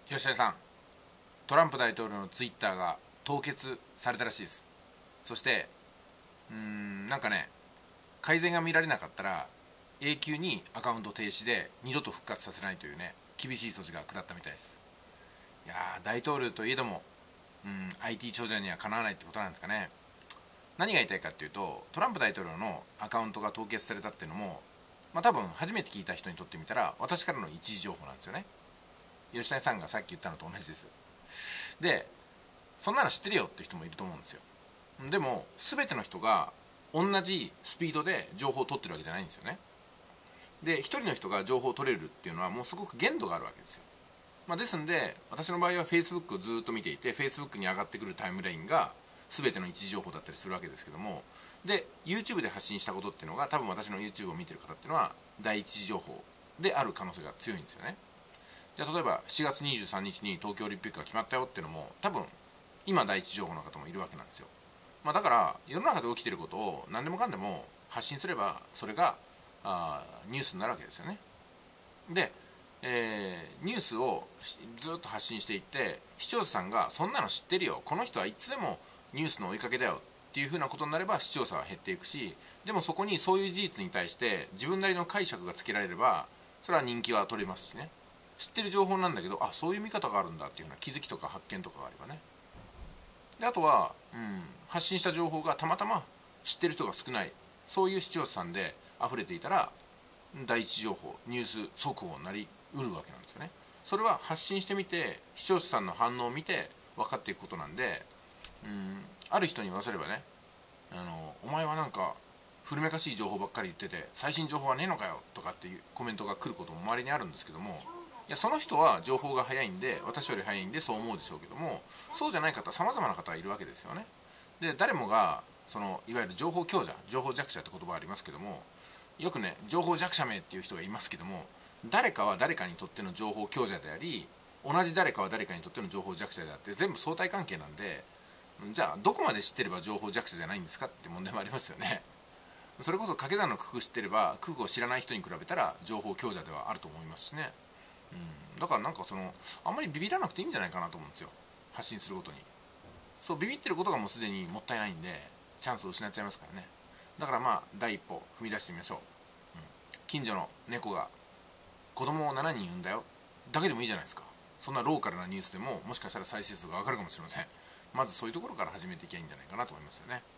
吉田さん、トランプ大統領のツイッターが凍結されたらしいです。そしてなんかね、改善が見られなかったら永久にアカウント停止で二度と復活させないというね、厳しい措置が下ったみたいです。いやー、大統領といえどもIT 長者にはかなわないってことなんですかね。何が言いたいかっていうと、トランプ大統領のアカウントが凍結されたっていうのも、多分初めて聞いた人にとってみたら私からの一時情報なんですよね。吉谷さんがさっき言ったのと同じです。で、そんなの知ってるよって人もいると思うんですよ。でも全ての人が同じスピードで情報を取ってるわけじゃないんですよね。で、一人の人が情報を取れるっていうのはもうすごく限度があるわけですよ。ですんで、私の場合は Facebook をずっと見ていて、 Facebook に上がってくるタイムラインが全ての一時情報だったりするわけですけども、で YouTube で発信したことっていうのが、多分私の YouTube を見てる方っていうのは第一次情報である可能性が強いんですよね。じゃあ例えば4月23日に東京オリンピックが決まったよっていうのも、多分今第一情報の方もいるわけなんですよ。だから世の中で起きていることを何でもかんでも発信すれば、それがニュースになるわけですよね。で、ニュースをずっと発信していって、視聴者さんがそんなの知ってるよ、この人はいつでもニュースの追いかけだよっていう風なことになれば視聴者は減っていくし、でもそこにそういう事実に対して自分なりの解釈がつけられれば、それは人気は取れますしね。知ってる情報なんだけど、あ、そういう見方があるんだっていうような気づきとか発見とかがあればね。であとは、発信した情報がたまたま知ってる人が少ない、そういう視聴者さんで溢れていたら、第一情報、ニュース速報になりうるわけなんですよね。それは発信してみて、視聴者さんの反応を見て分かっていくことなんで、ある人に言わせればね、お前はなんか古めかしい情報ばっかり言ってて最新情報はねえのかよとかっていうコメントが来ることも周りにあるんですけども、いや、その人は情報が早いんで、私より早いんでそう思うでしょうけども、そうじゃない方、さまざまな方がいるわけですよね。で、誰もがそのいわゆる情報強者、情報弱者って言葉ありますけども、よくね、情報弱者名っていう人がいますけども、誰かは誰かにとっての情報強者であり、同じ誰かは誰かにとっての情報弱者であって、全部相対関係なんで、じゃあどこまで知ってれば情報弱者じゃないんですかって問題もありますよね。それこそ掛け算の九九知ってれば、九九を知らない人に比べたら情報強者ではあると思いますしね。だからなんかあんまりビビらなくていいんじゃないかなと思うんですよ、発信することに。そうビビってることがもうすでにもったいないんで、チャンスを失っちゃいますからね。だから第一歩踏み出してみましょう。近所の猫が子供を7人産んだよだけでもいいじゃないですか。そんなローカルなニュースでももしかしたら再生数が上がるかもしれません。まずそういうところから始めていけばいいんじゃないかなと思いますよね。